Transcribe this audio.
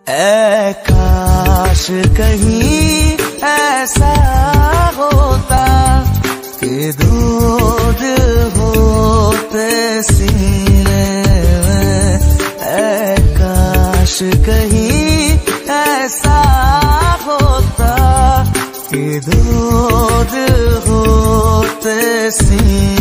ऐ काश कहीं ऐसा होता कि दूध होते सीने में, ऐ काश कहीं ऐसा होता कि दूध होते सीने